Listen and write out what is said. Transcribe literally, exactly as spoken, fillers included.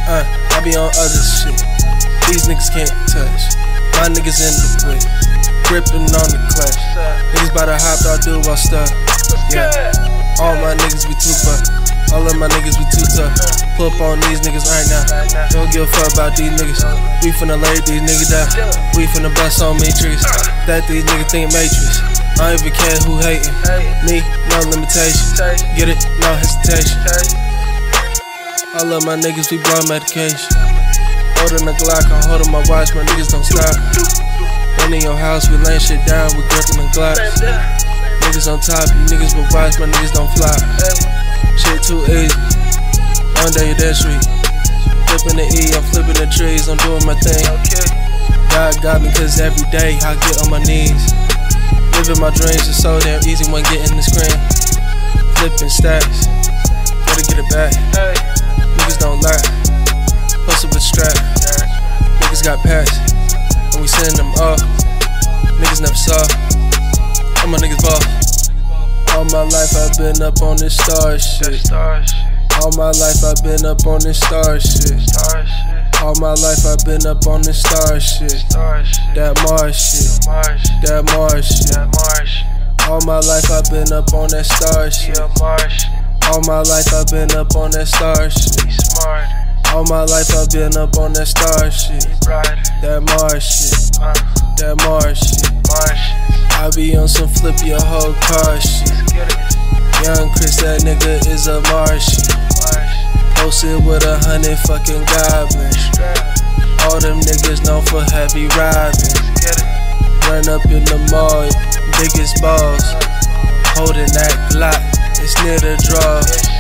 Uh, I be on other shit. These niggas can't touch. My niggas in the whip, gripping on the clutch. Niggas bout to hop out, do our stuff. Yeah, all my niggas be too buck. All of my niggas be too tough. Pull up on these niggas right now. Don't give a fuck about these niggas. We finna lay these niggas down. We finna bust on Matrix. That these niggas think Matrix. I don't even care who hatin'. Me, no limitation. Get it, no hesitation. All of my niggas, we blow medication. Holding a Glock, I'm holding my watch, my niggas don't stop. When in your house, we laying shit down, we gripping the Glocks. Niggas on top, you niggas will watch, my niggas don't fly. Shit too easy, one day you're that street. Flipping the E, I'm flipping the trees, I'm doing my thing. God got me, cause every day I get on my knees. Living my dreams is so damn easy when getting the screen. Flipping stacks, gotta get it back. Niggas don't lie, hustle with strap. Niggas got packs, and we send them off. Niggas never saw, all my niggas ball. All my life I've been up on this star shit. All my life I've been up on this star shit. All my life I've been up on this star shit. That Mars shit. That Mars shit. All my life I've been up on that star shit. All my life I've been up on that star shit. All my life I've been up on that star shit. That Marc shit. That Marc shit. I be on some flip your whole car shit. Young Chris, that nigga is a Martian. Posted with a hundred fucking goblins. All them niggas known for heavy robbing. Run up in the mall, biggest balls. Holding that Glock, it's near the draw.